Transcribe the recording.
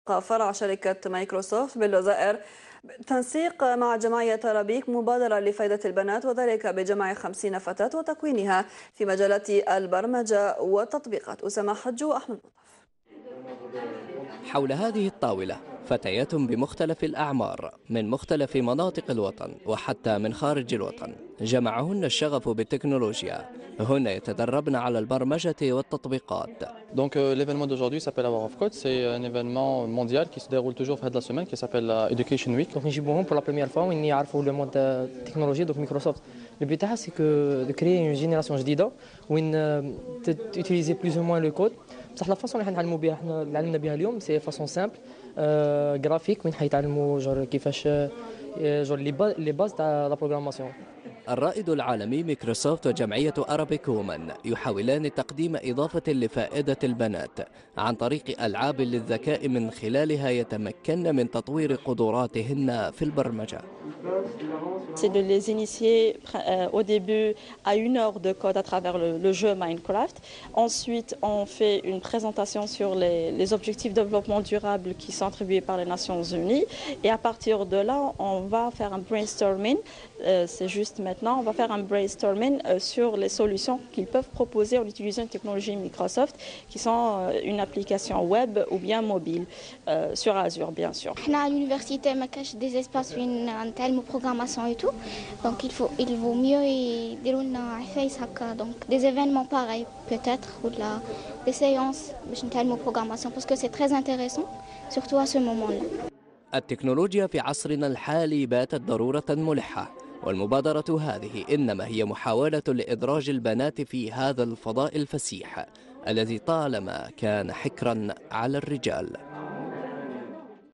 فرع شركة مايكروسوفت بالجزائر تنسيق مع جمعية ربيك مبادرة لفائدة البنات، وذلك بجمع 50 فتاة وتكوينها في مجالات البرمجة والتطبيقات. أسامة حجو، أحمد مطر. حول هذه الطاولة فتيات بمختلف الأعمار من مختلف مناطق الوطن وحتى من خارج الوطن، جمعهن الشغف بالتكنولوجيا. هن يتدربن على البرمجة والتطبيقات. Donc l'événement d'aujourd'hui s'appelle Hour of Code, c'est un événement mondial qui se déroule toujours fin de la semaine qui s'appelle la Education Week. Donc نجيبوهم pour la première fois وين يعرفوا le monde technologie donc Microsoft. Le but تاعها c'est que de créer une génération جديدة وين utiliser plus ou moins le code. بصح لا فاصون اللي حنعلموا بها احنا اللي علمنا بها اليوم سي فاصون سامبل جرافيك وين حيتعلموا جور كيفاش جور لي باز تاع لا بروغراماسيون. الرائد العالمي مايكروسوفت وجمعية أرابيك وومن يحاولان تقديم إضافة لفائدة البنات عن طريق ألعاب للذكاء من خلالها يتمكن من تطوير قدراتهن في البرمجة. C'est de les initier au début à 1 heure de code à travers le jeu Minecraft. Ensuite, on fait une présentation sur les objectifs de développement durable qui sont attribués par les Nations Unies. Et à partir de là, on va faire un brainstorming. C'est juste maintenant, on va faire un brainstorming sur les solutions qu'ils peuvent proposer en utilisant une technologie Microsoft qui sont une application web ou bien mobile sur Azure, bien sûr. À l'université, on a des espaces où on a programmation et tout. Donc il vaut mieux donc des événements pareils peut-être ou des séances de programmation parce que c'est très intéressant surtout à ce moment-là. التكنولوجيا في عصرنا الحالي باتت ضرورة ملحة، والمبادرة هذه إنما هي محاولة لإدراج البنات في هذا الفضاء الفسيح الذي طالما كان حكرا على الرجال.